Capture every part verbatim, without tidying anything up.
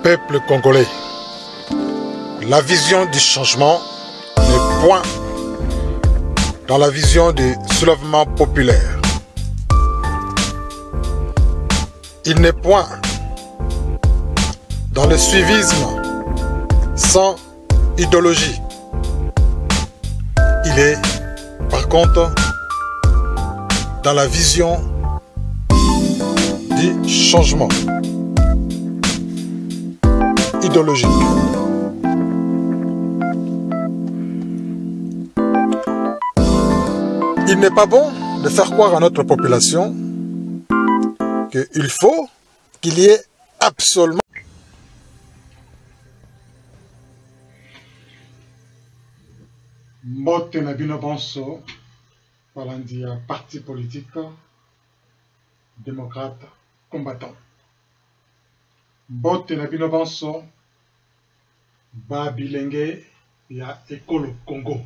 Peuple congolais, la vision du changement n'est point dans la vision du soulèvement populaire. Il n'est point dans le suivisme sans idéologie. Il est, par contre, dans la vision du changement idéologique. Il n'est pas bon de faire croire à notre population qu'il faut qu'il y ait absolument mbote na bino bonso balandi ya parti politique démocrate combattant. Mbote na bino bonso ba bilenge ya ekolo Congo.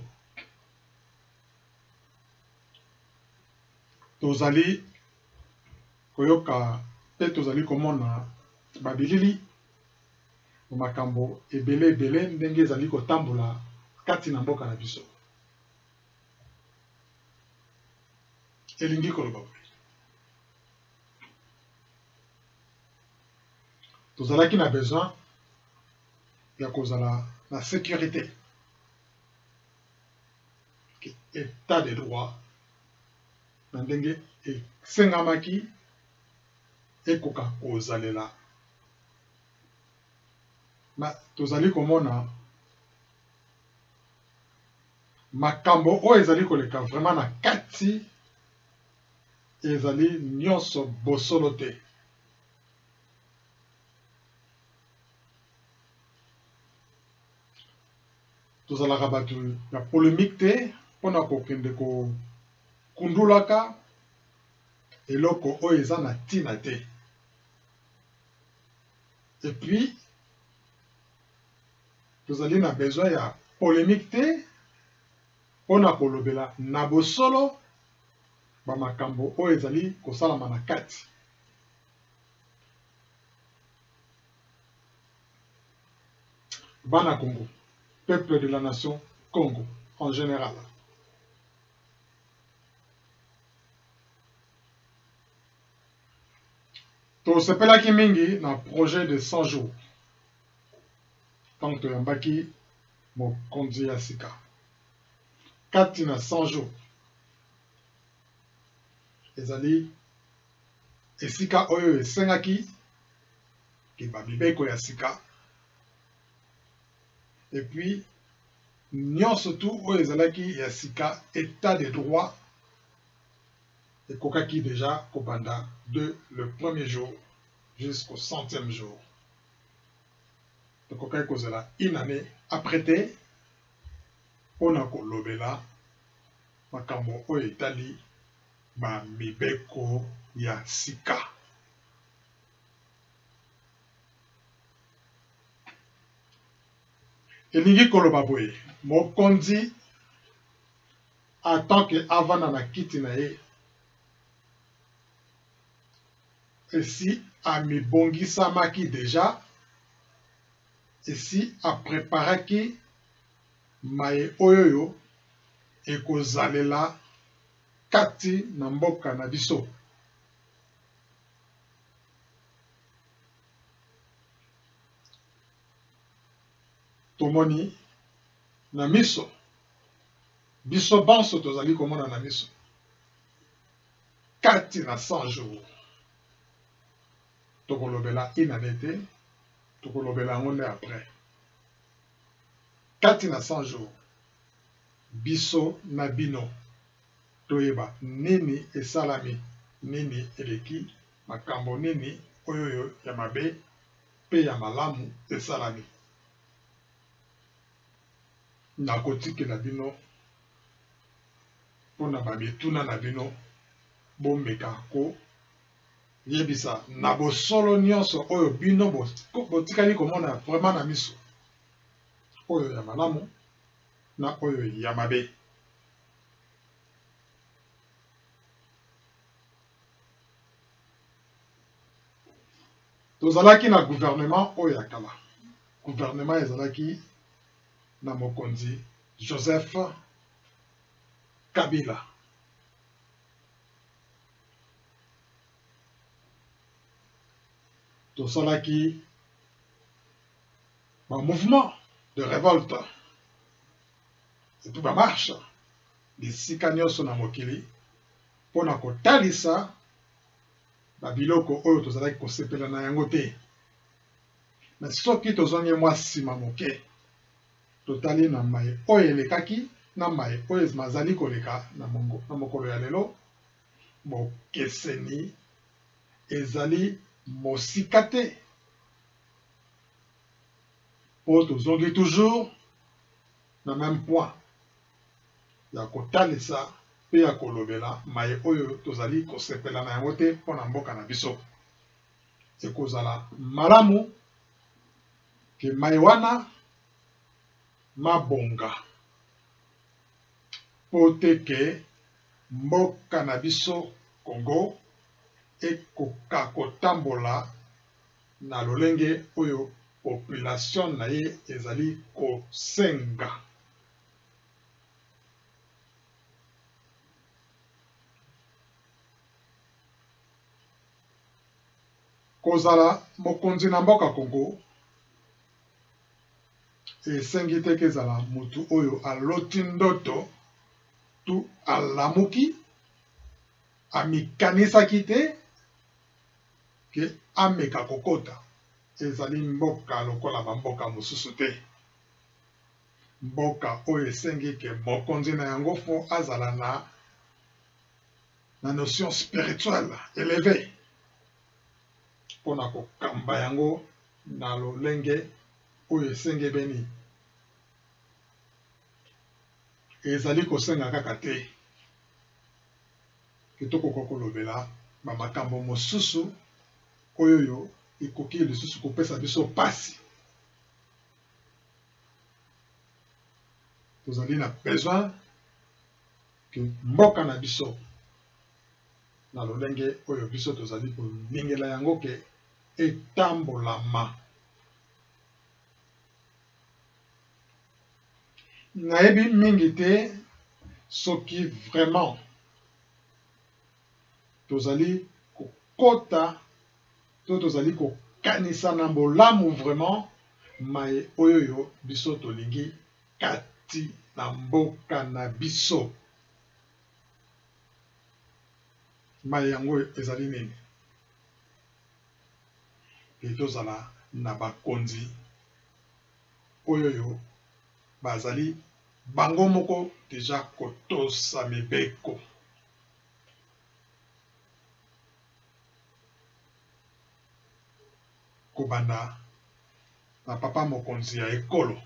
Tozali koyoka pe tozali komona ba bilili makambo ebele ebele ndenge ezali kotambola kati na mboka na biso. Elingi koloba tozalaki na besoin ya kozala na sécurité, état de droit na ndenge esengamaki ekoka kozalela. Ma tozali komona makambo oyo ezali koleka vraiment na kati ezali nyonso bosolo te. Tozalaka bato ya polémique te mpona kokende kokundulaka eloko oyo eza na ntina te. Et puis tozali na besoin ya polémique te mpona kolobela na bosolo bamakambo oyo ezali kosalama na kati. Bana Congo, peuple de la nation Congo en général. Tosepelaki mingi na projet de cent jours. Tant que toyambaki mokonzi ya sika. Kati na cent jours. Ezali esika oyo esengaki ki babibeko ya sika. Et puis nyonso tout oyo ezalaki ya sika état de droit ekokaki déjà kobanda de le premier jour jusqu'au centième jour. Ekokaki kozala une année après te mpona kolobela makambo oyo etali ba mibeko ya sika. Elingi koloba boye mokonzi en tant que avana na kiti na ye esi amibongisamaki déjà esi apreparaki maye oyoyo ekozalela kati na mboka na biso. Tomoni na miso biso banso tozali komona na miso kati na cent jours tokolobela une année te tokolobela yango nde après. Kati na cent jours biso na bino toyeba nini esalami, nini eleki, makambo nini oyoyo ya mabe pe ya malamu esalami. Nakotikela bino mpona bamituna na bino bomeka ko yebisa na bosolo nyonso oyo bino botikali komona vraiment na miso oyo ya malamu na oyo ya mabe. tozalaki na gouvernement oyo ya kala. Gouvernement ezalaki na mokonzi Joseph Kabila. Tosalaki un mouvement de révolte et puis ba marche bisika nyonso na mokili mpona kotalisa babiloko oyo tozalaki kosepela na yango te. Na soki tozongi mwa nsima moke totali na mai oyo elekaki na mai oyo mazali koleka na mokolo ya lelo, bokeseni ezali mosika te. Po tozongi toujours na même point ya kotalisa pe ya kolobela mai oyo tozali kosepela na yango te mpona mboka na biso. Ekozala malamu ke mai wana mabonga po te ke mboka na biso Congo ekoka kotambola na lolenge oyo population na ye ezali kosenga. Kozala mokonzi na mboka Congo esengi te kezala mutu oyo aloti ndoto tu alamuki amikanisaki te ke ameka kokota. Ezali mboka lokola bamboka mosusu te. Mboka oyo esengi ke mokonzi na yango fo azala na na notion spirituelle élevée mpona kokamba yango na lolenge oyo esenge beni. Ezali kosenga kaka te kitoko kolobela ba makambo mosusu oyo yo ikoki lisusu kopesa biso pasi. Tozali na besoin ke mboka na biso na lolenge oyo biso tozali koningela yango ke etambolama. Nayebi mingi te soki vraiment tozali kokota to tozali kokanisa na bolamu vraiment mai oyo yo biso tolingi kati na mboka na biso. Mai yango ezali nini? E tozala na bakonzi oyo yo bazali bango moko deja kotosa mibeko. Kobanda na papa mokonzi ya ekolo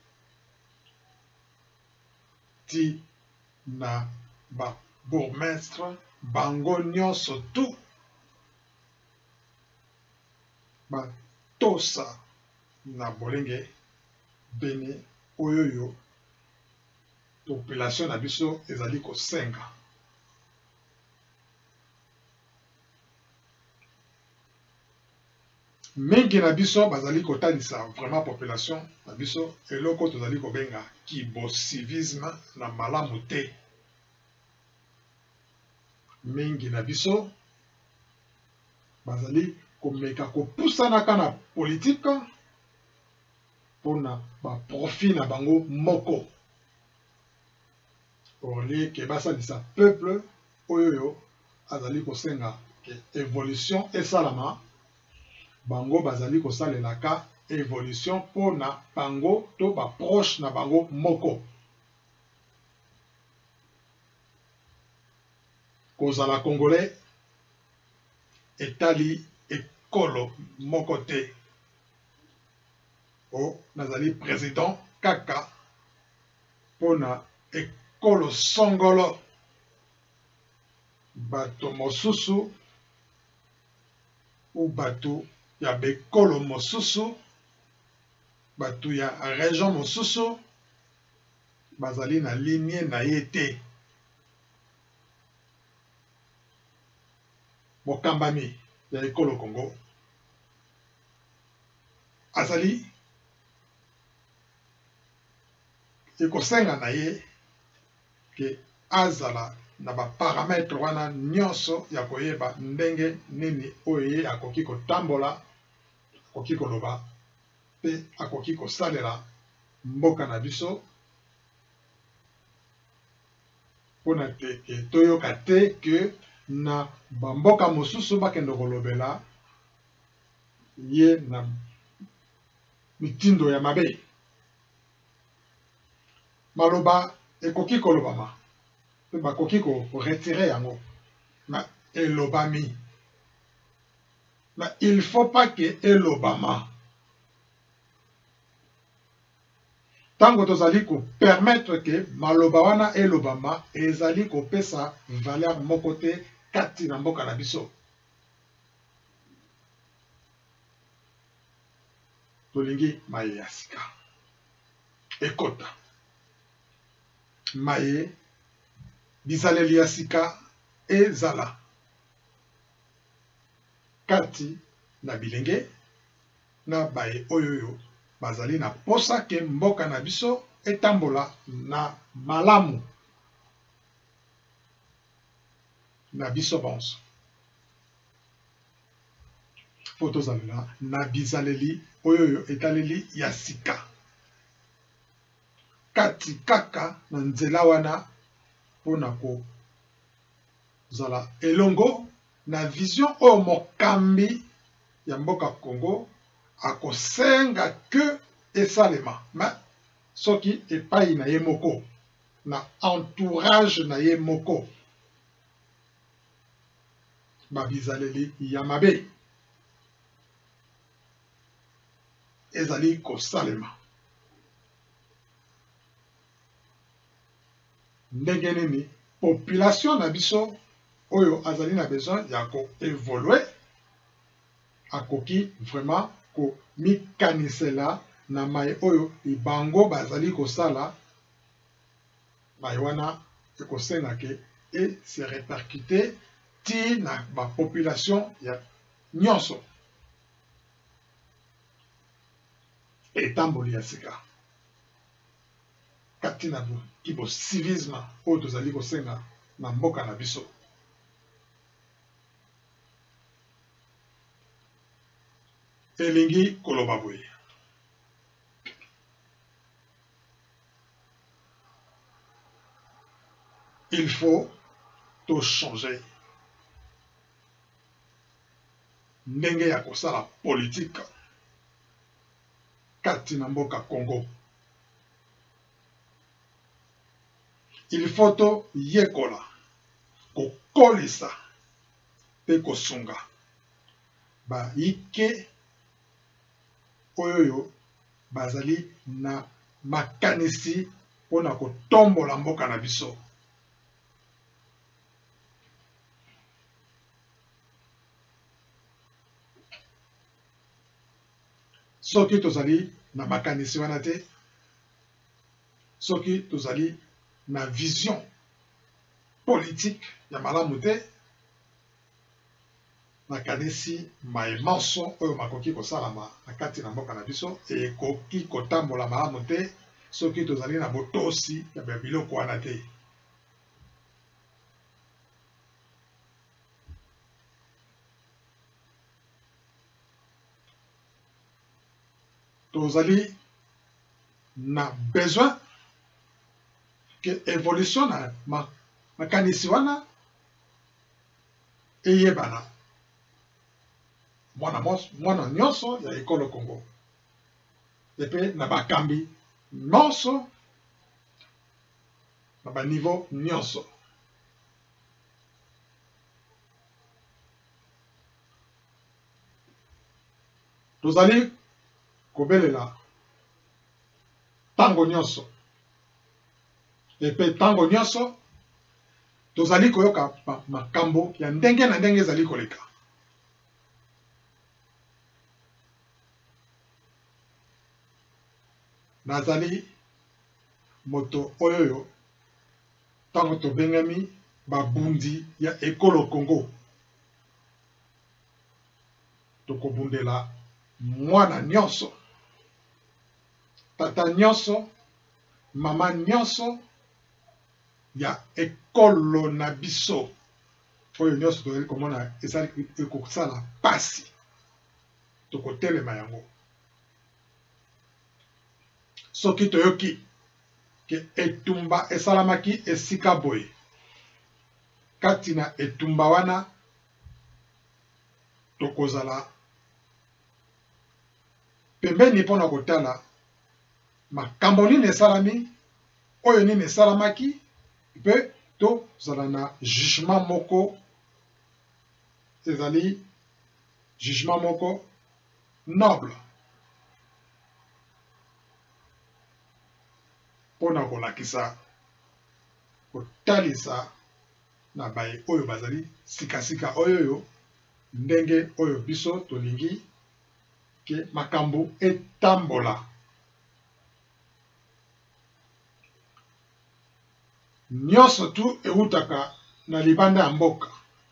ti na ba bourgmestre bango nyonso tu batosa na bolenge beni oyo yo population na biso ezali kosenga. Mingi na biso bazali kotalisa vraiment population na biso eloko tozali kobenga kibosivisme na malamu te. Mingi na biso bazali komeka kopusanaka na politique mpona baprofit na bango moko olie ke basalisa peuple oyo yo azali kosenga ke évolution esalama. Bango bazali kosalelaka évolution mpona bango to baproche na bango moko. Kozala congolais etali ekolo moko te. O nazali président kaka mpona ekolo songolo. Bato mosusu ou bato ya bekolo mosusu, bato ya région mosusu bazali na ligne na ye te. Mokambami ya ekolo Congo azali ekosenga na ye ke azala na ba paramètre wana nyonso ya koyeba ndenge nini oyo ye akoki kotambola, akoki koloba pe akoki kosalela mboka na biso mpona te ke toyoka te ke na bamboka mosusu bakende kolobela ye na mitindo ya mabe. Maloba ekoki kolobama pe bakoki koretire yango na elobami, na il faut pas que elobama. Tango tozali ko permettre que maloba wana elobama ezali kopesa valeur moko te kati na mboka na biso. Tolingi maye ya sika ekota, maye bizaleli ya sika ezala kati na bilenge na baye oyoyo bazali na posa ke mboka na biso etambola na malamu na biso bonso. Po tozalela na bizaleli oyoyo etaleli ya sika kati kaka na nzela wana mpona kozala elongo na vision oyo mokambi ya mboka Congo akosenga ke esalema, ma soki epai na ye moko na entourage na ye moko babizaleli ya mabe ezali kosalema. Ndenge nini population na biso oyo azali na besoin ya ko évoluer akoki vraiment ko mikanisela na mai oyo ibango bazali kosala mai wana ekosenga ke e se répercuter ti na ba population ya nyonso etamboli ya sika kati na bo kibo civisme oyo tozali kosenga na mboka na biso. Elingi koloba boye il faut to changer ndenge ya kosala politique kati na mboka Congo. Il faut to yekola kokolisa pe kosunga ba ike oyoyo bazali na makanisi mpona kotombola mboka na biso. Soki tozali na makanisi wana te, soki tozali na vision politique ya malamu te, makanisi maemanso oyo makoki kosalama na kati na mboka na biso ekoki kotambola malamu te soki tozali na botosi ya biloko wana te. Tozali na besoin que évolution na ma makanisi wana eyebana mwana mwana nyonso ya ekolo Congo epe na bakambi nyonso na ba niveau nyonso. Tozali kobelela tango nyonso epe tango nyonso tozali koyoka makambo ya ndenge na ndenge ezali koleka. Nazali moto oyoyo tango tobengami babundi ya ekolo Congo tokobundela mwana nyonso tata nyonso mama nyonso ya ekolo na biso oyo nyonso tozali komona ezali ekosala pasi tokotelema yango soki toyoki ke etumba esalamaki esika boye kati na etumba wana tokozala pembeni mpona kotala makambo nini esalami oyo nini esalamaki mpe tozala na jugement moko ezali jugement moko noble mpona kolakisa kotalisa na baye oyo bazali sikasika oyoyo ndenge oyo biso tolingi ke makambo etambola nyonso tu eutaka na libanda ya mboka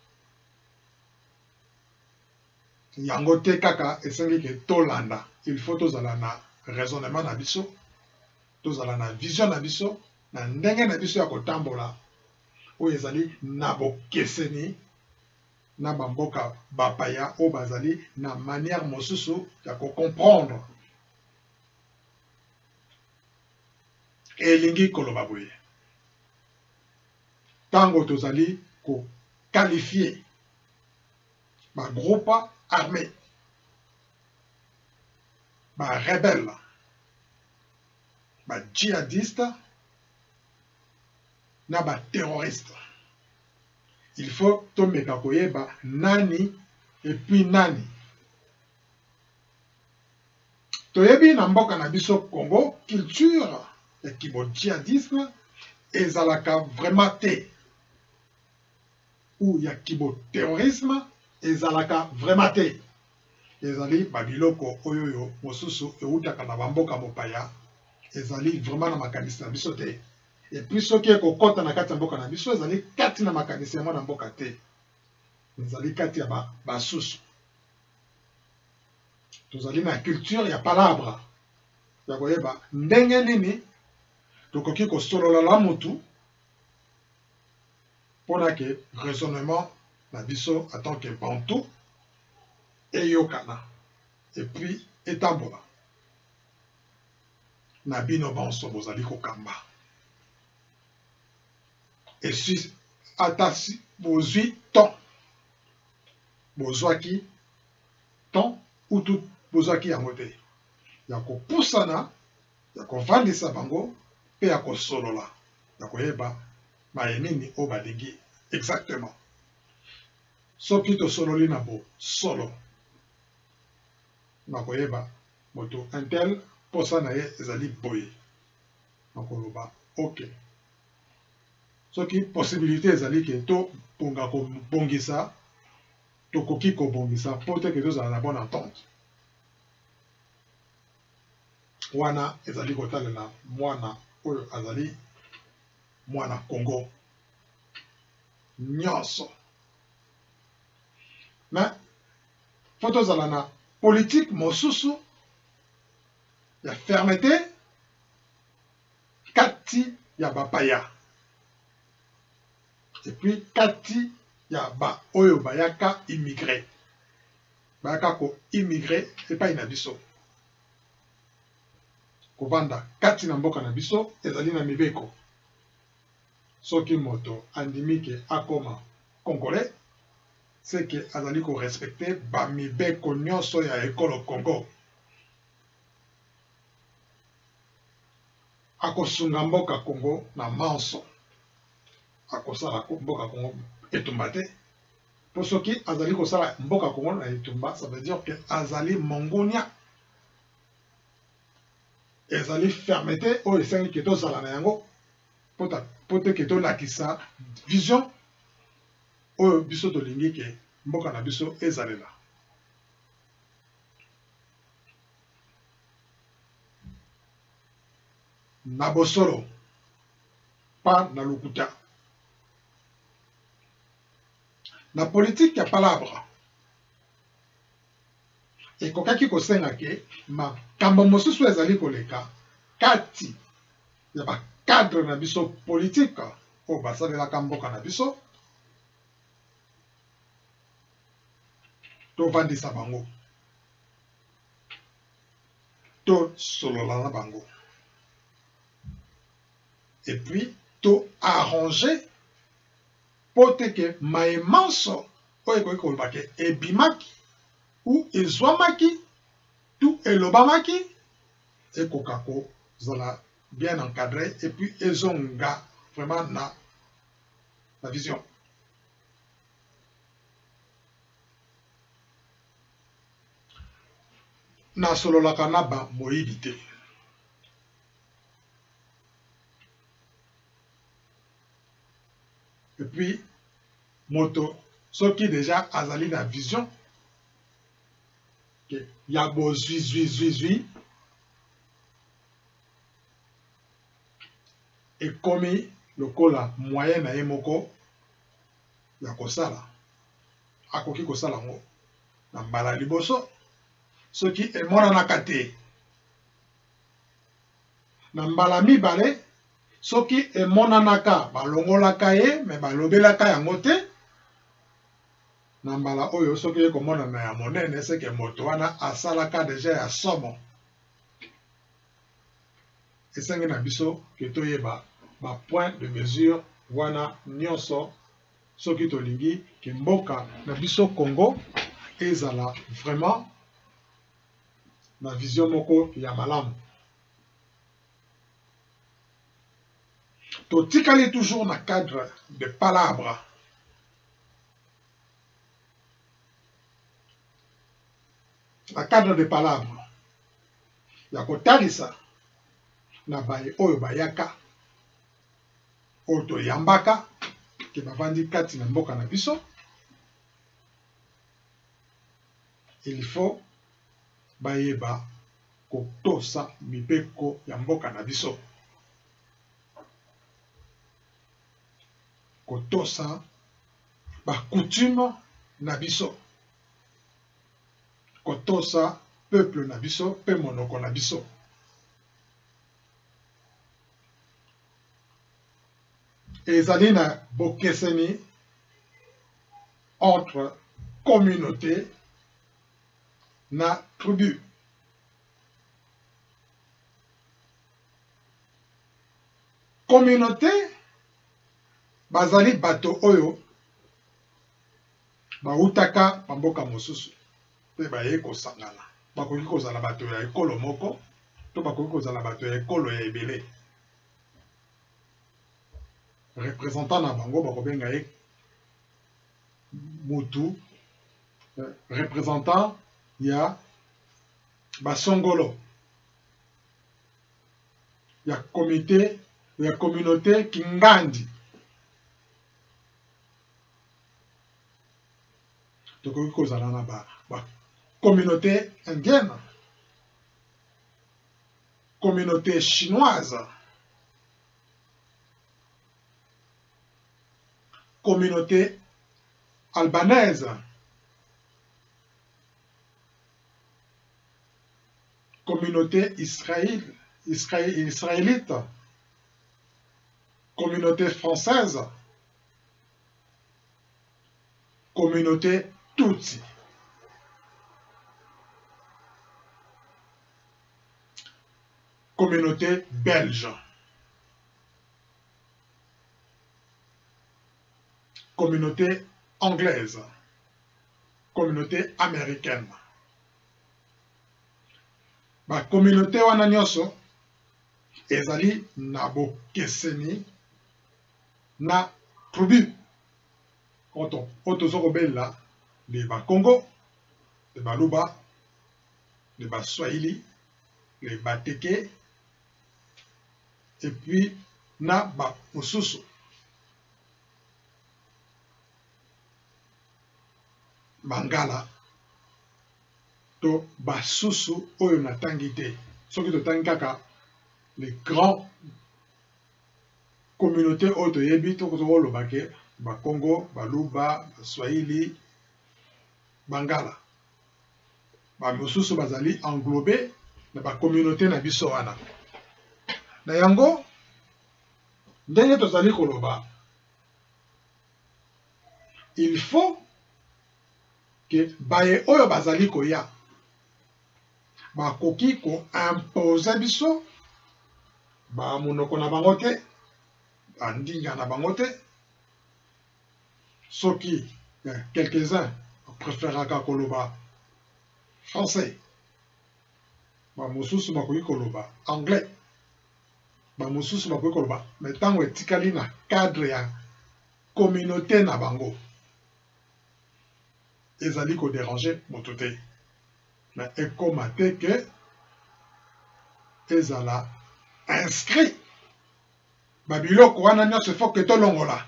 yango te kaka esengi ke tolanda il faut tozala na raisonnement na biso tozala na vision na biso na ndenge na biso ya kotambola oyo ezali na bokeseni na bamboka bapaya oyo bazali na manière mosusu ya kocomprendre elingi koloba boye ntango tozali koqualifie bagroupe armé barebelle badjihadiste na baterroriste il faut tomeka koyeba nani epuis nani toyebi na mboka na biso Congo culture ya kibodjihadisme ezalaka vraiment te ou ya kiboterrorisme ezalaka vraiment te ezali babiloko oyoyo mosusu eutaka na bamboka mopaya ezali vraiment na makanisi na biso te epuis soki ekokɔta na kati ya mboka na biso ezali kati na makanisi yango na mboka te ezali kati ya basusu tozali na culture ya palabre ya koyeba ndenge nini tokoki kosolola la mutu mpona ke raisonnement na biso en tant que bantu eyokana epuis etambola na bino bonso bozali kokamba esui ata si bozwi temps bozwaki temps utu bozwaki yango te ya kopusana ya kovandisa bango mpe ya kosolola ya koyeba maye nini oyo balingi exactement soki tosololi na bosolo na koyeba moto intel mposa na ye ezali boye na koloba ok soki possibilité ezali ke toponga kobongisa tokoki kobongisa mpo te ke tozala na bonne entente wana ezali kotalela mwana oyo azali mwana Congo nyonso mais fo tozala na politique mosusu ya fermeté kati ya bapaya et puis kati ya ba oyo bayaka immigré bayaka ko immigré epai na biso kovanda kati na mboka na biso ezali na mibeko soki moto andimi ke akoma congolais c'est que azali ko respecter ba mibeko nyonso ya ekolo Congo akosunga mboka Congo na manso akosala mboka Congo etumba te po soki azali kosala mboka Congo na etumba ça veut dire que azali mongonia ezali fermeté oyo esengi ke tozala na yango po te ke tolakisa vision oyo biso tolingi ke mboka na biso ezalela na bosolo pa na lokuta na politique ya palabre ekokaki kosenga ke makambo mosusu ezali koleka kati ya ba cadre na biso politique o basalelaka mboka na biso tovandisa bango to solola na bango et puis to arranger po te ke maemanso oyo ekoki koloba ke ebimaki ou ezwamaki tu elobamaki ekoka kozala bien encadré et puis ezonga vraiment na la vision. Na sololaka na ba moyibi te. Et puis moto soki déjà azali na vision que ya bo zui zui zui zui ekomi lokola moyen na ye moko ya kosala akoki kosala ngo na mbala liboso soki emonanaka te na mbala mibale soki emonanaka balongolaka ye me balobelaka yango te na mbala oyo soki ekomona na ya monene seke moto wana asalaka deja ya somo esengi na biso ke toyeba ba point de mesure wana nyonso soki tolingi ke mboka na biso Congo ezala vraiment na vision moko ya malamu. Totikali toujours na cadre de palabres. Na cadre de palabres. Ya kotalisa na baye oyo bayaka oyo toyambaka ke bavandi kati na mboka na biso. Il faut bayeba kotosa mibeko ya mboka na biso. Kotosa ba coutume na biso. Kotosa peuple na biso pe monoko na biso. Ezali na bokeseni entre communauté na tribu. Communauté bazali bato oyo bautaka bamboka mosusu pe baye kosangana bakoki kozala bato ya ekolo moko to bakoki kozala bato ya ekolo ya ebele. Représentant na bango bakobenga ye mutu représentant ya basongolo ya comité ya communauté Kingandi. Tokoki kozala na ba, ba communauté indienne, communauté chinoise, communauté albanaise, communauté israël, israël, israélite, communauté française, communauté Tutsi. Communauté belge. Communauté anglaise. Communauté américaine. Ba communauté wana nyonso ezali na bokeseni na tribu. Oto oto zokobela les Bakongo, les Baluba, les Baswahili, les Bateke, et puis na ba Mususu. Mangala, to Basusu oyo na tangite. Soki to tangaka les grands communautés oyo to yebi to ko lobake Bakongo, Baluba, Baswahili, Bangala. Ba mosusu bazali englobé na ba communauté na biso wana. na yango ndenge tozali koloba il faut que baye oyo bazali koya bakoki ko impose biso ba monoko na bango te bandinga na bango te soki quelques-uns préféraka koloba français ba mosusu bakoki koloba anglais ba mosusu bakoki koloba mais ntango etikali na cadre ya communauté na bango ezali kodéranger moto te mais ekoma te ke ezala inscrit babiloko wana nyonso faut ke tolongola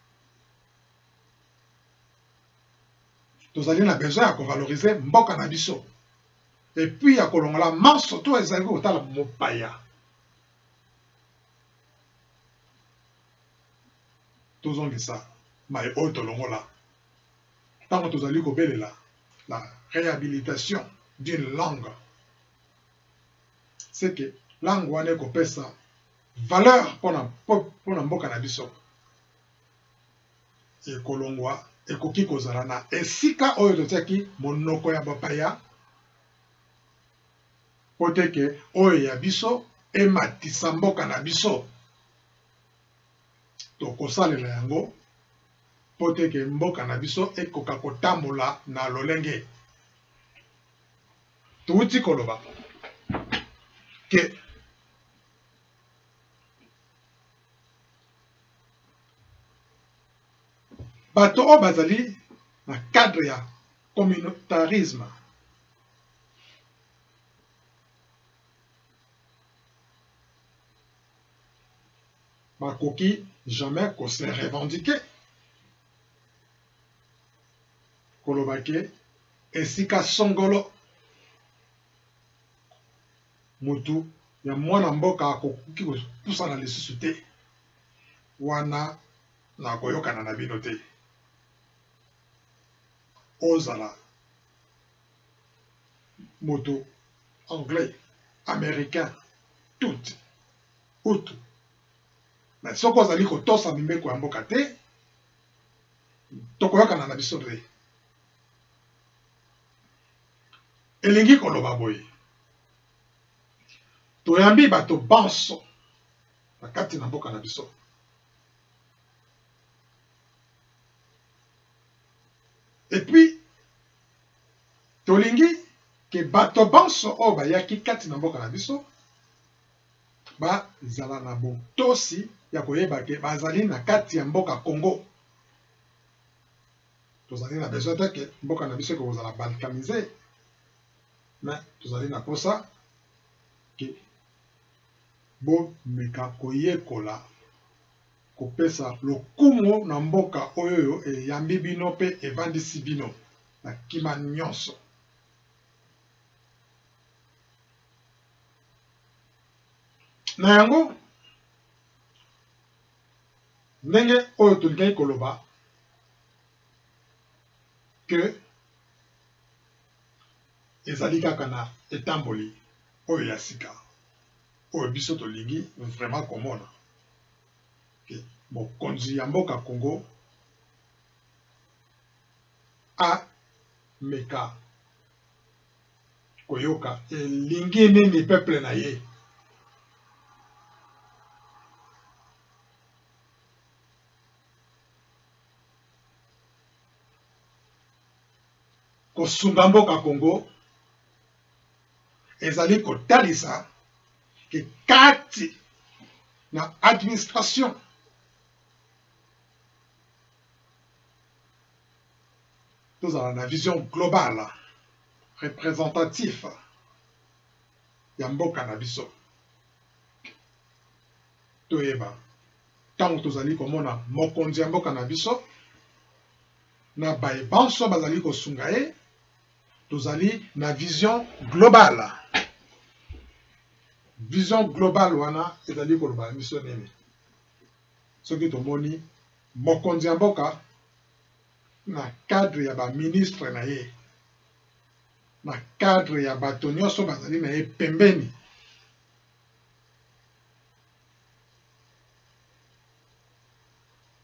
tozali na besoin ya kovaloriser mboka na biso et puis ya kolongola marso to ezali kotala mopaya tozongisa mai oyo tolongola ntango tozali kobelela la réhabilitation d'une langue c'est que langue wana ekopesa valeur mpona mpona mboka na biso ekolongwa ekoki kozala na esika oyo totiaki monoko ya bapaya po te ke oyo ya biso ematisa mboka na biso tokosalela yango po te ke mboka na biso ekoka kotambola na lolenge touti koloba ke bato oyo bazali na cadre ya communautarisme bakoki jamais ko se revendiquer koloba ke esika songolo mutu ya mwana mboka akoki kopusana lisusu te wana na koyokana na bino te ozala moto anglais américain tout utu mais soko ozali kotosa mimeko ya mboka te tokoyokana na biso te elingi koloba boye toyambi bato banso na kati na mboka na biso et puis tolingi ke bato banso oyo bayaki kati na mboka na biso bazala na botosi ya koyeba ke bazali na kati ya mboka Congo tozali na besoin te ke mboka na biso ekozala balkanisé mais tozali na posa ke bomeka koyekola kopesa lokumu na mboka oyo eyambi bino mpe evandisi bino na kima nyonso na yango ndenge oyo tolingaki koloba ke ezali kaka na etamboli oyo ya sika oyo biso tolingi vraiment komona ke mokonzi ya mboka Congo ameka koyoka elingi nini peuple na ye kosunga mboka Congo ezali kotalisa ke kati na administration tozala na vision globale représentatif ya mboka na biso toyeba ntango tozali komona mokonzi ya mboka na biso na baye banso bazali kosunga ye tozali na vision globale vision globale wana ezali koloba biso nini soki tomoni mokonzi ya mboka na cadre ya ba ministre na ye na cadre ya bato nyonso bazali na ye pembeni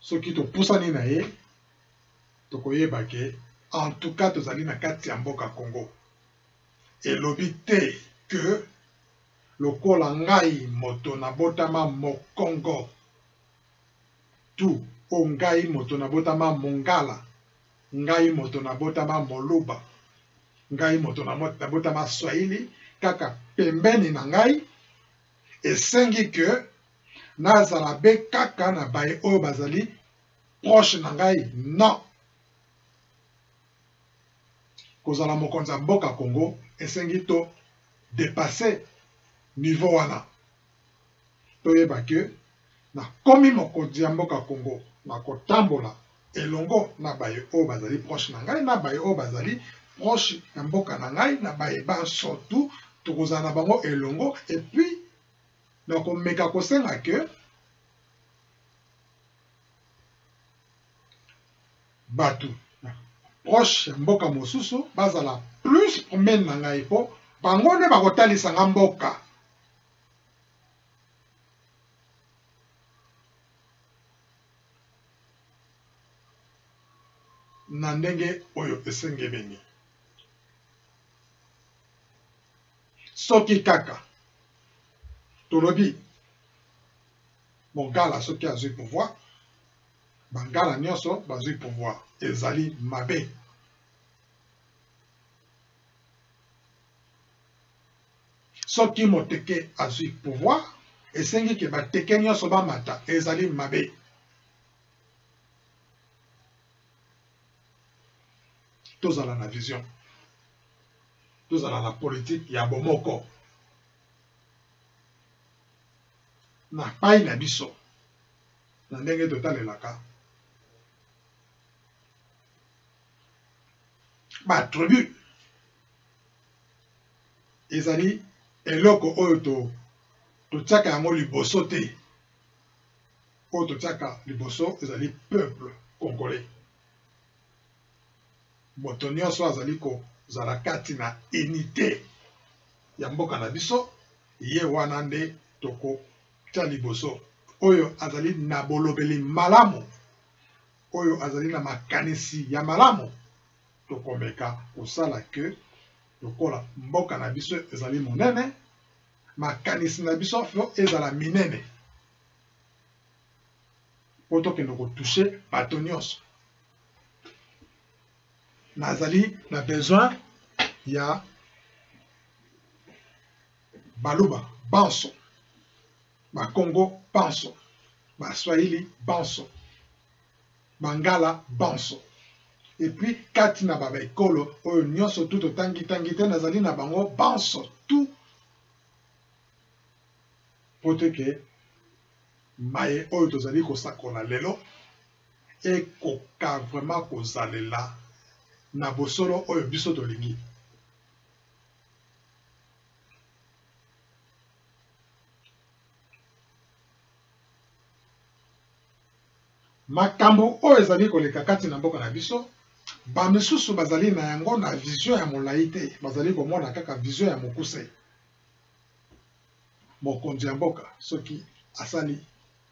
soki topusani na ye tokoyeba ke en tout cas tozali na kati ya mboka Congo elobi te que lokola ngai moto nabotama mokongo tu o ngai moto nabotama mongala ngai moto nabotama moluba ngai moto nabotama swahili kaka pembeni na ngai esengi ke nazala be kaka na baye oyo bazali proche na ngai non kozala mokonzi ya mboka Congo esengi to dépasser niveau wana toyeba ke na komi mokonzi ya mboka Congo na kotambola elongo na baye oyo bazali proche na ngai na baye oyo bazali proche ya mboka na ngai na baye ba surtout tokozala na bango elongo et puis na komeka kosenga ke bato proche ya mboka mosusu bazala plus promene na ngai po bango nde bakotalisa nga mboka na ndenge oyo esengemeni soki kaka tolobi mongala soki azwi pouvoir bangala nyonso bazwi pouvoir ezali mabe soki moteke azwi pouvoir esengi ke bateke nyonso bamata ezali mabe tozala na vision tozala na politique ya bomoko na pai na biso na ndenge totalelaka batribu ezali eloko oyo to totiaka yango liboso te oyo totiaka liboso ezali peuple congolais moto nyonso azali kozala kati na unité ya mboka na biso ye wana nde tokotia liboso oyo azali na bolobeli malamu oyo azali na makanisi ya malamu tokomeka kosala ke lokola mboka na biso ezali monene makanisi na biso fo ezala minene po tokende kotouche bato nyonso nazali na besoin ya baluba banso bakongo banso baswahili banso bangala banso et puis kati na baba ekolo oyo nyonso tu totangi tangi te nazali na bango banso tu po te ke maye oyo tozali kosakola lelo ekoka vraiment kozalela na bosolo oyo biso tolingi makambo oyo ezali koleka kati na mboka na biso bamisusu bazali na yango na vision ya molai te bazali komona kaka vision ya mokuse mokonzi ya mboka soki asali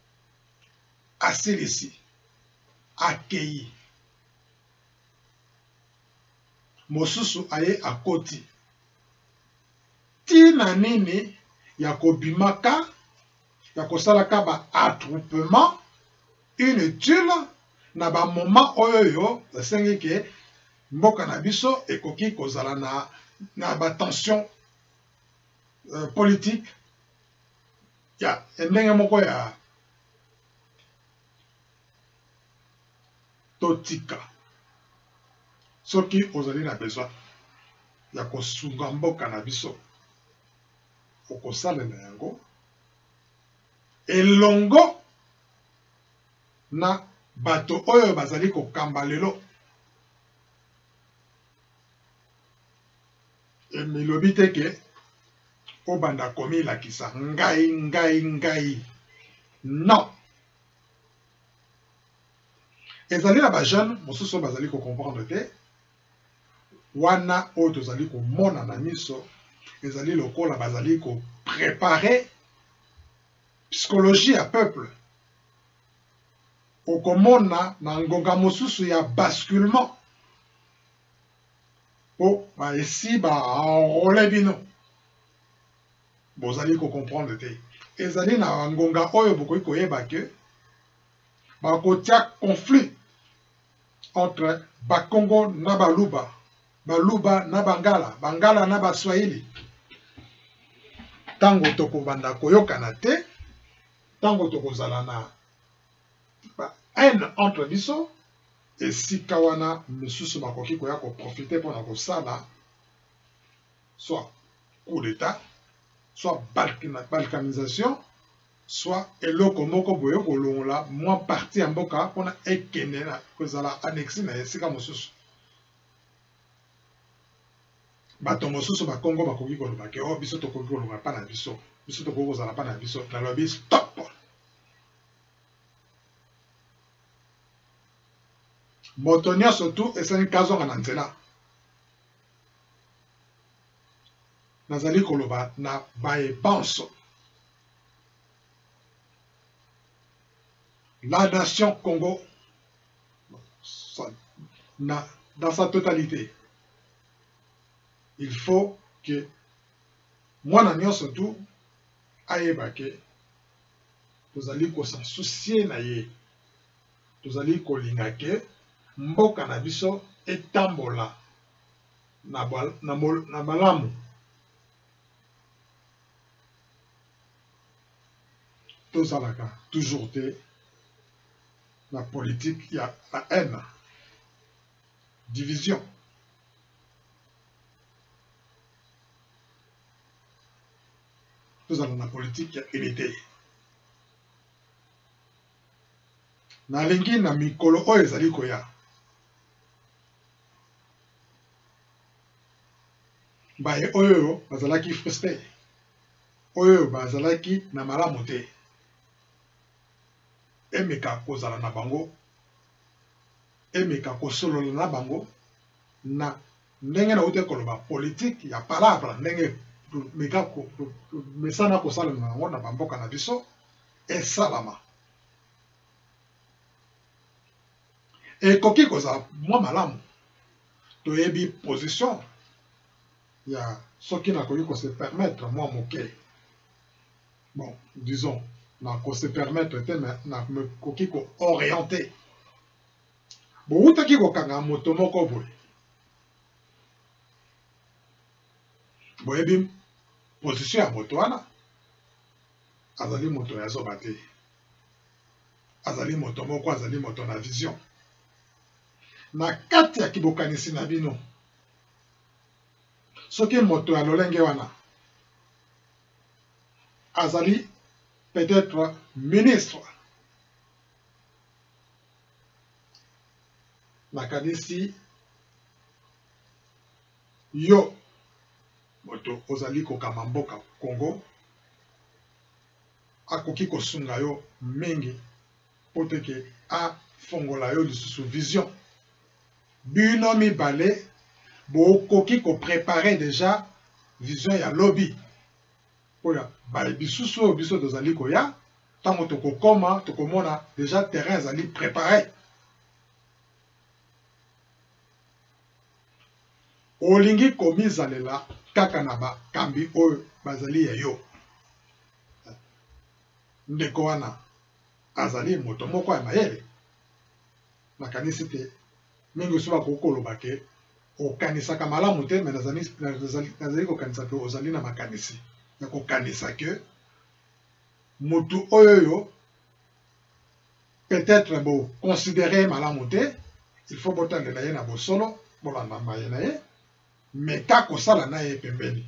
asilisi akei mosusu aye akoti tina nini ya kobimaka ya kosalaka ba attroupement inutile na ba moment oyo yo esengi ke mboka na biso ekoki kozala na na ba tension uh, politique ya ndenge moko ya totika soki ozali na besoin ya kosunga mboka na biso okosalela yango elongo na bato oyo bazali kokamba lelo emilobi te ke obanda komilakisa ngai ngai ngai non ezali na bajeune mosusu bazali kocomprendre te wana oyo tozali komona na miso ezali lokola bazali koprepare psychologie ya peuple okomona na ngonga mosusu ya basculement po ba esi ba enrôler bino bozali ko comprendre te ezali na ngonga oyo bokoki koyeba ke bakotia conflit entre bakongo na baluba baluba na bangala bangala na baswahili tango tokobanda koyokana te tango tokozala na ba haine entre biso esika wana misusu bakoki koya koprofite mpona kosala soit coup d'état soit balkanisation soit eloko moko boye kolongola mwa parti ya mboka mpona ekende na kozala annexe na esika mosusu bato mosusu bakongo bakoki koloba ke o biso tokoki kolonga mpa na biso biso tokoki kozala mpa na biso nalobi stop moto nyonso tu esali kazonga na nzela nazali koloba na baebanso la nation Congo na, dans sa totalité il faut que mwana nyonso tu ayeba ke tozali kosa soucier na ye tozali kolinga ke mboka na biso etambola na, na, na malamu tozalaka toujours te la politique ya la haine division tozala na politique ya unité nalingi na mikolo oyo ezali koya baye oyo bazalaki frustré oyo bazalaki na malamu te emeka kozala na bango emeka kosolola na bango na ndenge na ute koloba politique ya palabre ndenge meka mesana kosala na bango na bamboka na biso esalama ekoki kozala mwa malamu toyebi position ya soki nakoki kose permettre mwa moke bon disons na kose permettre te na koki ko orienter boutaki kokanga moto moko boye boyebi position ya moto wana azali moto ya zoba te azali moto moko azali moto na vision na kati ya kibokanisi na bino soki moto ya lolenge wana azali peut-être ministre nakanisi yo moto ozali kokama mboka Congo akoki kosunga yo mingi po teke afongola yo lisusu vision bino mibale bokoki koprepare déjà vision ya lobby oya baye bisusu oyo biso tozali koya ntango tokokoma tokomona déjà terrain ezali préparé olingi komizalela kaka na bakambi oyo bazali ya yo ndeko wana azali moto moko ya mayele nakanisi te mingi so bakoki koloba ke okanisaka malamu te me nazali kokanisa ke ozali na makanisi ya kokanisa ke motu oyo oyo peut-être bo considérer malamu te il faut botalela ye na bosolo bolanda maye na ye me ka kosala na ye pembeni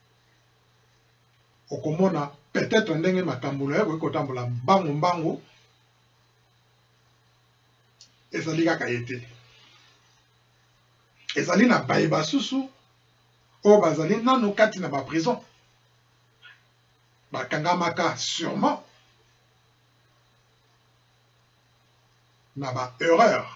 okomona peut-être ndenge makambo na ye koki kotambola mbangu mbangu ezali kaka ye te ezali na baye basusu oyo bazali nano kati na baprison bakangamaka sûrement na ba erreur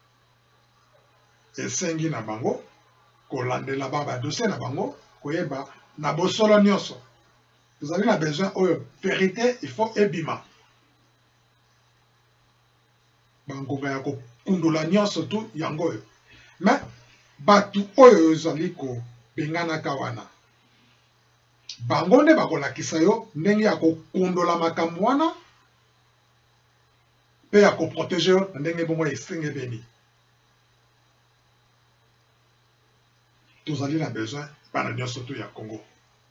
esengi na bango kolandela ba badossier na bango koyeba na bosolo nyonso tozali na besoin oyo vérité il faut ebima bangonga ya kokundula nyonso tu yango oyo. Mais batu oyo ezali ko benganaka wana bango nde bakolakisa yo ndenge ya kokundola makambo wana mpe ya koprotege yo na ndenge bongo esengebeni. Tozali na besoin bana nyonso tu ya Congo.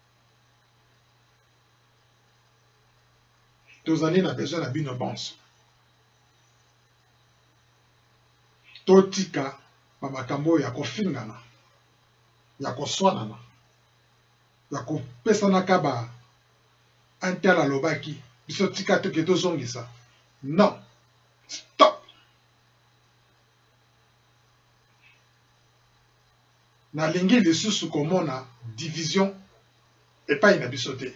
Tozali na besoin na bino bonso. Totika bamakambo ya kofingana, ya koswanana, ya kopesanaka ba antala lobaki biso tika toke tozongisa. Non, stop. Nalingi lisusu komona division epai na biso te.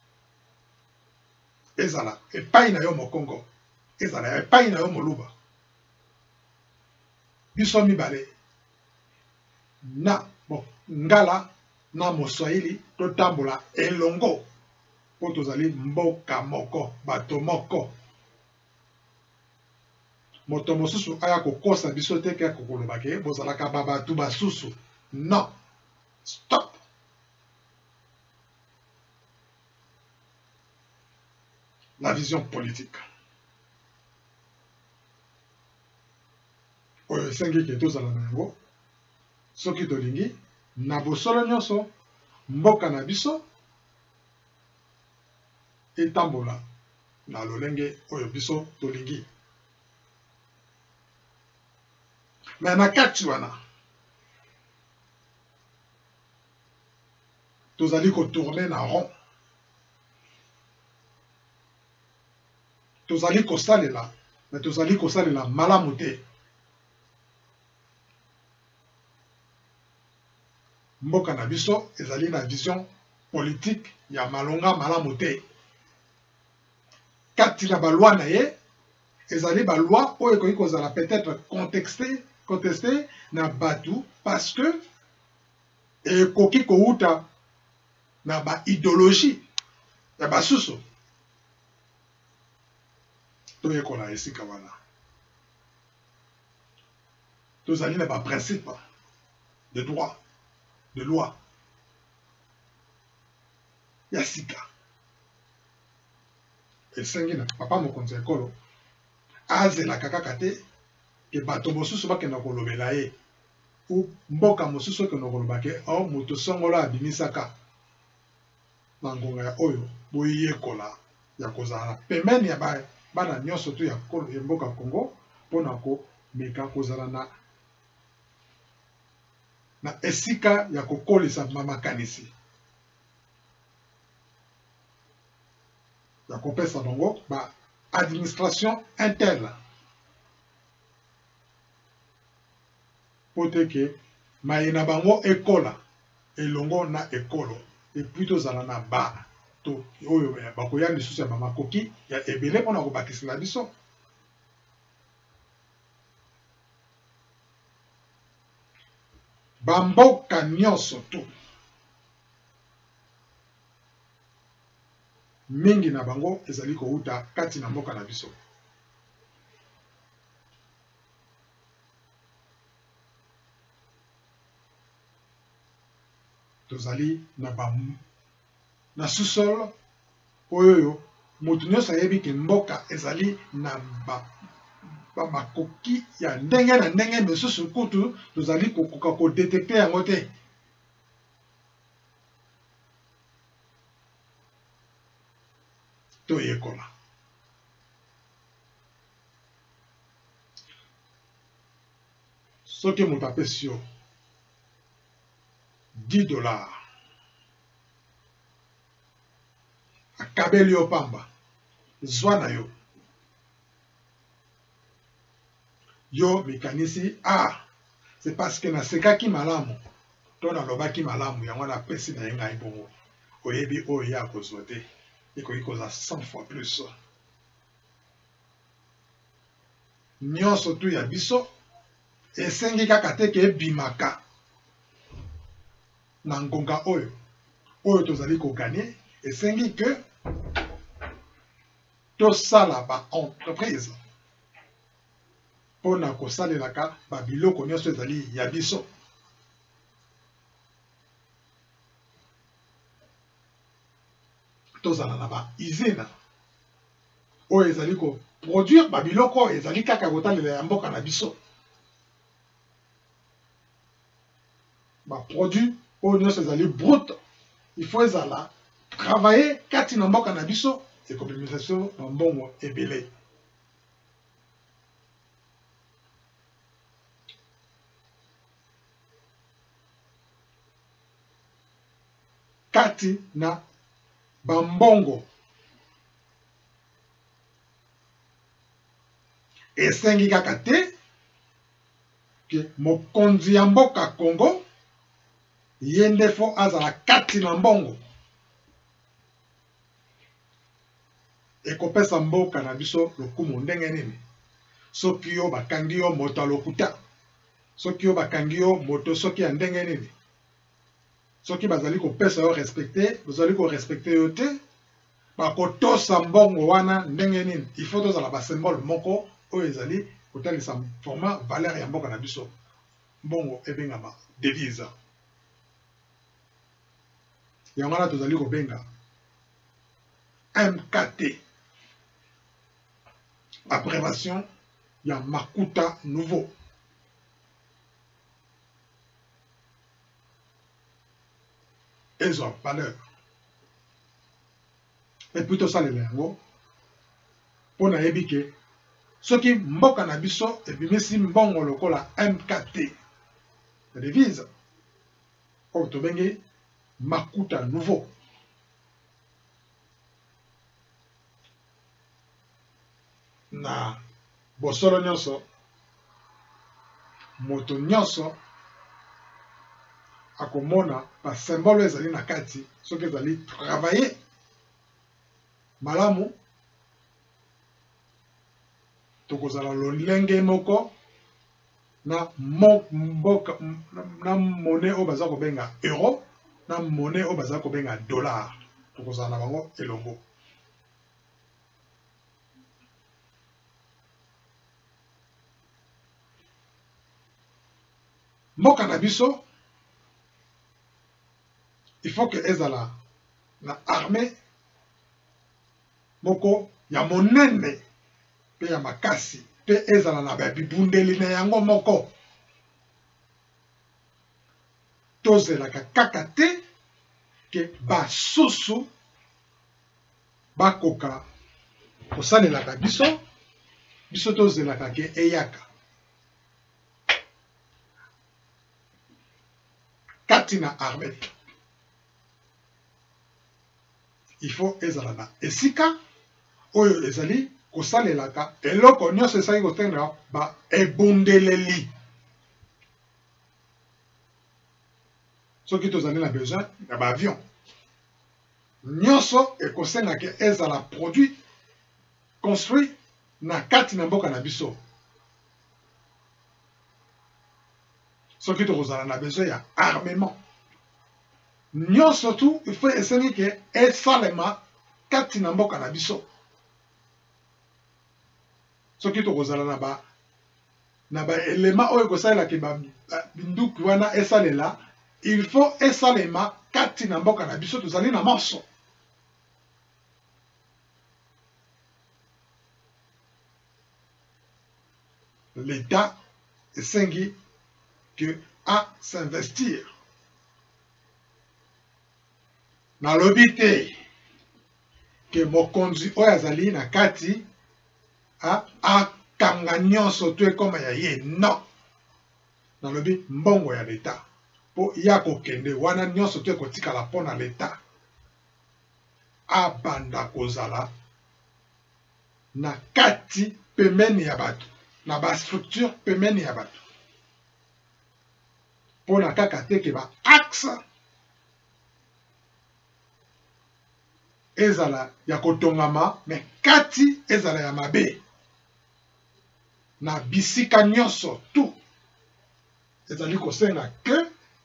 Ezala epai na yo mokongo, ezala epai na yo moluba. Biso mibale na bon, ngala na moswahili totambola elongo po tozali mboka moko, bato moko. Moto mosusu aya kokosa biso te ke kokoloba ke bozalaka babatu basusu. Non, stop. La vision politique. Oyo esengi ke tozala na yango soki tolingi na bosolo nyonso mboka na biso etambola na lolenge oyo biso tolingi. Mais na kati wana tozali kotourne na rond. Tozali kosalela, mais tozali kosalela malamu te. Mboka na biso ezali na vision politique ya malonga malamu te. Kati na balwa na ye ezali balwa oyo ekoki kozala peut-être contexté, contesté na batu parce que ekoki kouta na ba idéologie ya basusu. Toyekola esika wana. Tozali na ba principe de droit, de loi. Ya sika. Esengi na papa mokonzi ekolo azela kaka te ke bato mosusu bakenda kolobela ye ou mboka mosusu ekenda koloba ke o moto songola abimisaka na ngonga ya oyo boyekola ya kozala pembeni ya ba bana nyonso tu ya mboka Congo mpona komeka kozala na na esika ya kokolisa makanisi ya kopesa bango ba administration interne po te ke maye na bango ekola elongo na ekolo epuis tozala na ba to oyo bakoya lisusu ya bamakoki ya ebele mpona kobakisela biso. Bamboka nyonso tu mingi na bango ezali kouta kati na mboka na biso. Tozali na bam na sous-sol oyo moto nyonso ayebi ke mboka ezali na ba bamakoki ya ndenge na ndenge misusu kutu tozali kokoka kodetecte yango te. Toyekola. Soki moto apesi yo dix dollars akabeli yo pamba zwa na yo yo mekanisi ah c'est parce que nasekaki malamu to nalobaki malamu yango napesi na ye ngai bongo oyebi oyo ya kozwa te ekoki kozala cent fois plus. Nyonso tu ya biso esengi kaka te ke ebimaka na ngonga oyo oyo tozali koganye. Esengi ke tosala ba entreprise pona kosalelaka babiloko nyonso ezali ya biso. Tozala na ba izina oyo ezali ko produire babiloko ezali kaka kotalela ya mboka na biso. Ba produit oyo nyonso ezali brut, il faut ezala travailler kati na mboka na biso et communication na mbongo ebele. Kati na bambongo esengi kaka te ke mokonzi ya mboka Congo ye nde fo azala kati na mbongo ekopesa mboka na biso lokumu ndenge nini. Soki yo bakangi yo moto ya lokuta, soki yo bakangi yo moto soki ya ndenge nini, soki bazali kopesa yo respecte, bazali ko respecte yo te, bakotosa mbongo wana ndenge nini. Il faut tozala ba symbole moko oyo ezali kotalisa format valeur ya mboka na biso. Mbongo ebengama devise. Yango wana tozali kobenga M K T, abréviation ya makuta nouveau. Ezwa valeur. Et puis tosalela yango pona yebi ke soki mboka na biso ebimisi mbongo lokola M K T, devise oyo tobenge makuta nouveau. Na bosolo nyonso, moto nyonso akomona ba symbole ezali na kati, soki ezali travailler malamu, tokozala lolenge moko na mboka na monnaie oyo baza kobenga euro, na monnaie oyo baza kobenga dollar, tokozala na bango elongo. Mboka na biso il faut que ezala na armée moko ya monene pe ya makasi, pe ezala na babibundeli na yango moko. Tozelaka kaka te ke basusu bakoka kosalelaka biso, biso tozelaka ke eyaka. Kati na armée il faut ezala na esika oyo ezali kosalelaka eloko nyonso esali kotenda ba ebundeleli. Soki tozali na besoin ya ba avion nyonso ekosengaka ezala produit construit na kati na mboka na biso. Soki tokozala na besoin ya armement nyonso tu il faut esengi ke esalema kati na mboka na biso. Soki tokozala na ba na ba elema oyo kosalela ke ba binduki wana esalela, il faut esalema kati na mboka na biso, tozali na morso. L'État esengi que à s'investir. Nalobi te ke mokonzi oyo azali na kati a akanga nyonso to ekoma ya ye, non. Nalobi mbongo ya l'État po ya kokende wana nyonso to ekotikala mpo na l'État abanda kozala na kati pemeni ya bato, na ba structure pemeni ya bato, mpo na kaka te ke ba axe ezala ya kotongama, me kati ezala ya mabe. Na bisika nyonso tu ezali kosenga ke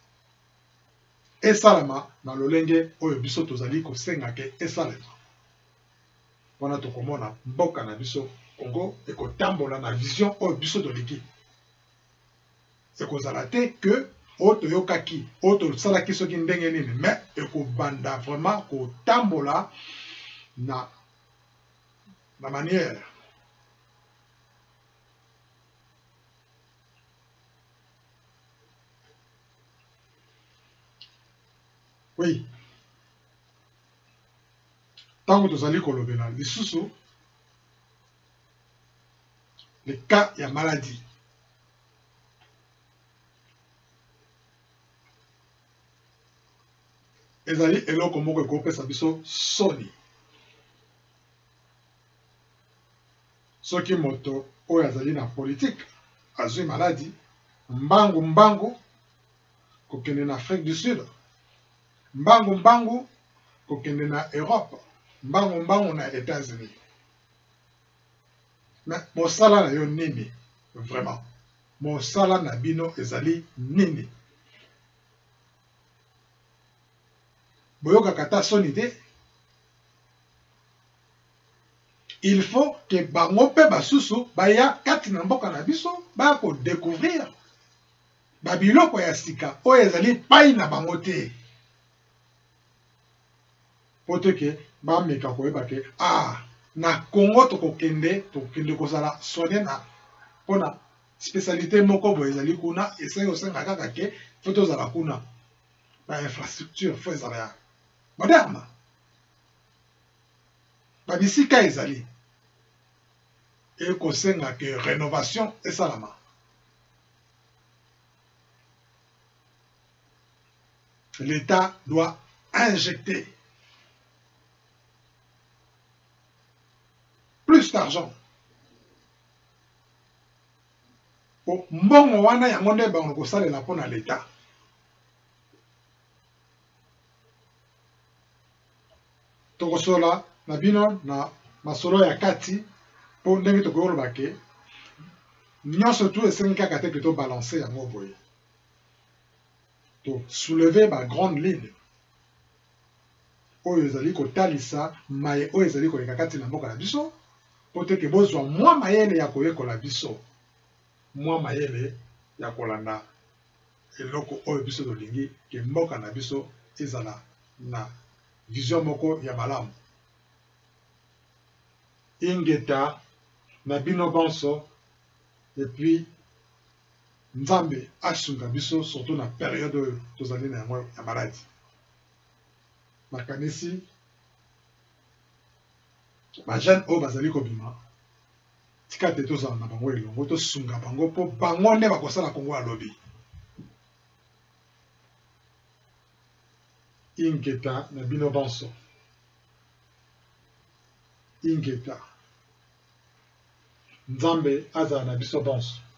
esalama na lolenge oyo biso tozali kosenga ke esalema. Wana tokomona mboka na biso Congo et ko tambola na vision o biso de l'équipe. C'est qu'on a raté que auto yokaki, auto salaki soki ndenge nini, mais et ko banda vraiment ko tambola na na manière. Oui. Tant que tozali kolobela lisusu le cas ya maladie. Ezali eloko moko ekopesa biso soni. Soki moto oyo azali na politique azwi maladie, mbangu mbangu kokende na Afrique du Sud, mbangu mbangu kokende na Europe, mbangu mbangu na États-Unis. Mais mosala na yo nini vraiment? Mosala na bino ezali nini? Boyoka kata soni te. Il faut que bango pe basusu baya kati na mboka na biso ba ko découvrir ba biloko ya sika oyo ezali pai na bango te. Pote ke ba meka koyeba ke ah na Congo tokokende tokende kozala soigné na pona spécialité moko boye ezali kuna ese osenga kaka ke faut tozala kuna ba infrastructure faut ezala ya moderne. Ba bisika ezali et kosenga ke rénovation esalama. L'État doit injecter plus d'argent. Po mbongo wana yango nde bango kosalela mpona l'État. Tokosola na bino na masolo ya kati po ndenge tokoloba ke nyonso tu esengi kaka te ke to balancer yango boye. To soulever ba grande ligne oyo ezali kotalisa maye oyo ezali koleka kati na mboka na biso po te ke bozwa mwa mayele ya koyekola biso, mwa mayele ya kolanda eloko oyo biso tolingi ke mboka na biso ezala na vision moko ya malamu. Ingeta na bino bonso et puis Nzambe asunga biso surtout na période oyo tozali na yango ya maladie. Makanisi ba jeune oyo bazali kobima tika te tozala na bango elongo tosunga bango mpo bango nde bakosala Kongo ya lobi. Ingeta na bino bonso. Ingeta Nzambe azala na biso bonso.